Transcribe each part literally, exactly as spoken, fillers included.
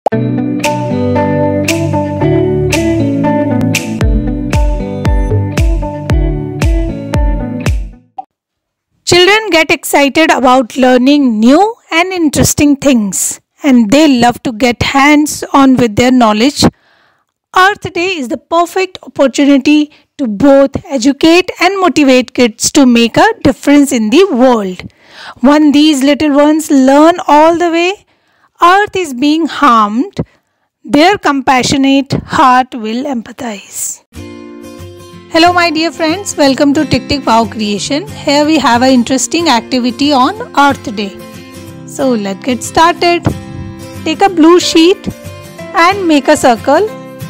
Children get excited about learning new and interesting things, and they love to get hands on with their knowledge. Earth Day is the perfect opportunity to both educate and motivate kids to make a difference in the world. When these little ones learn all the way, Earth is being harmed, their compassionate heart will empathize. Hello my dear friends, welcome to Tick Tick Wow Creation. Here we have an interesting activity on Earth Day. So let's get started. Take a blue sheet and make a circle.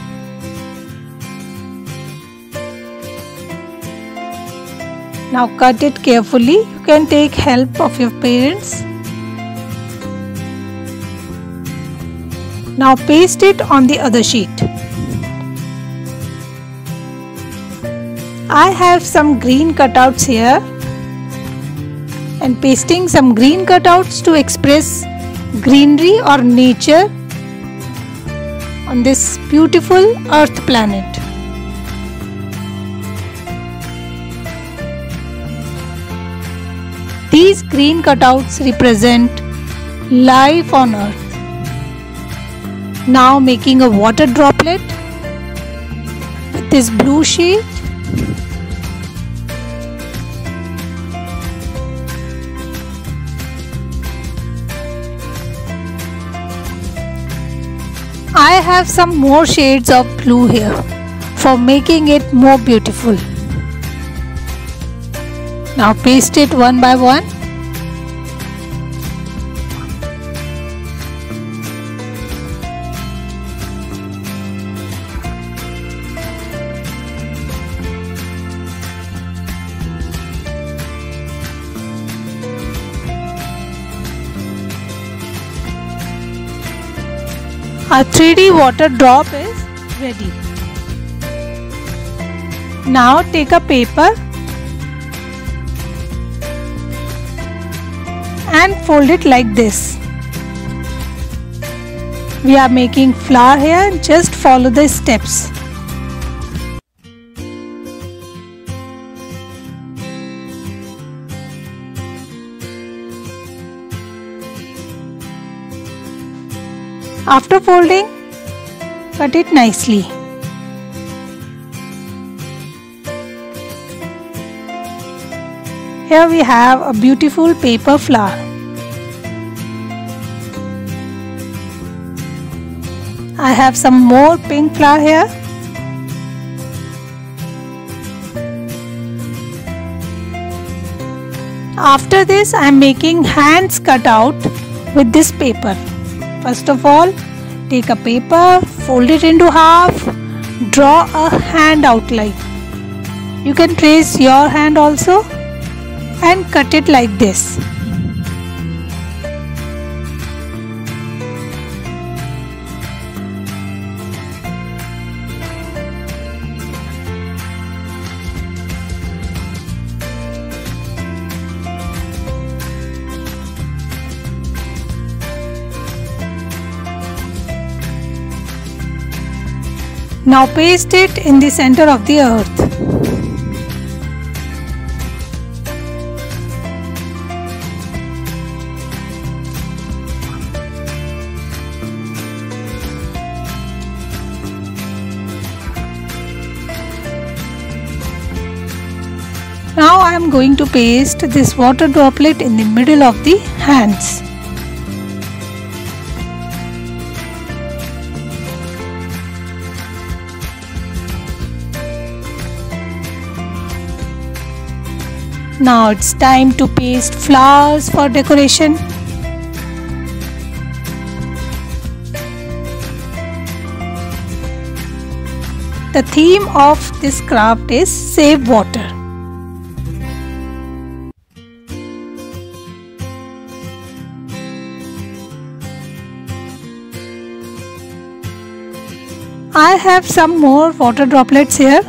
Now cut it carefully. You can take help of your parents. Now paste it on the other sheet. I have some green cutouts here and pasting some green cutouts to express greenery or nature on this beautiful Earth planet. These green cutouts represent life on Earth. Now making a water droplet with this blue sheet. I have some more shades of blue here for making it more beautiful. Now paste it one by one. Our three D water drop is ready. Now take a paper and fold it like this. We are making flower here, just follow the steps. After folding, cut it nicely. Here we have a beautiful paper flower. I have some more pink flower here. After this, I am making hands cut out with this paper. First of all, take a paper, fold it into half, draw a hand outline. You can trace your hand also and cut it like this. Now paste it in the center of the earth. Now I am going to paste this water droplet in the middle of the hands. Now it's time to paste flowers for decoration. The theme of this craft is Save Water. I have some more water droplets here.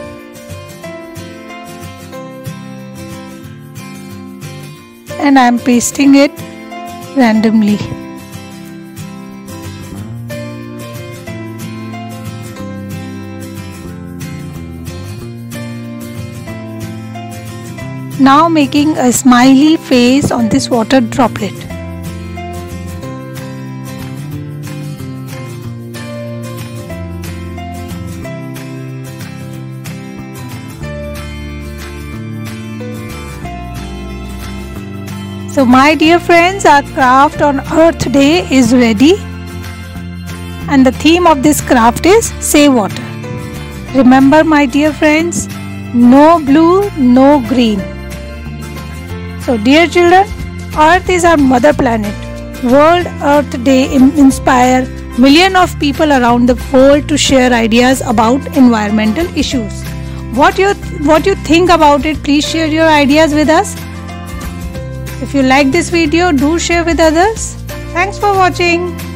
And I am pasting it randomly. now making a smiley face on this water droplet. So my dear friends, our craft on Earth Day is ready, and the theme of this craft is Save Water. Remember my dear friends, no blue, no green. So dear children, Earth is our mother planet. World Earth Day inspires millions of people around the world to share ideas about environmental issues. What you, what you think about it, please share your ideas with us. If you like this video, do share with others. Thanks for watching.